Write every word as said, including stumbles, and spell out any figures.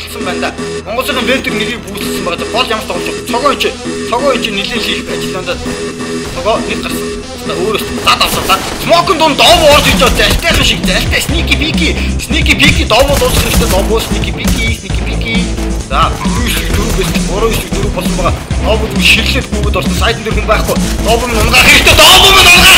алдсан байна да. Монголын вендор нэрийг бүүсэлсэн байгаа. Гол ямар тоглож байгаа. Цогоо чи. Цогоо чи нэлээд хийх ажиллаанд цогоо нэг гарсан. Өөрөөс зад авсаа. Смокын дунд доов орж иж байгаа. Алтайхан шиг. Алтай сники пики. Сники пики доов дуусах хэрэгтэй. Доов сники пики, сники пики. За, дөрөв дөрөвөөс гурав дөрөв болсон байгаа. Доов ширлээд бүгд орсон. Сайдн дээр хүн байхгүй. Доов нь унгаах хэрэгтэй. Доов нь унгаах